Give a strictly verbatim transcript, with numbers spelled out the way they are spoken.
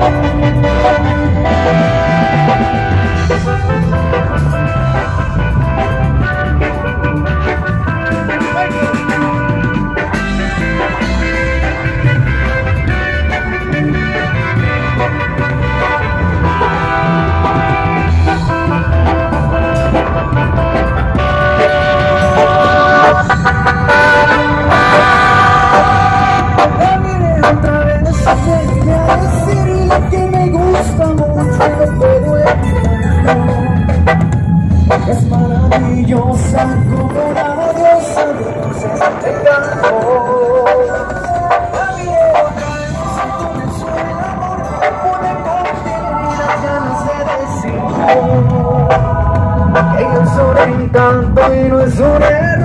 Es maravillosa como la diosa de luces de encanto. La miré otra vez y comenzó el amor. Pude contener las ganas de decir que yo soy un encanto y no es un error.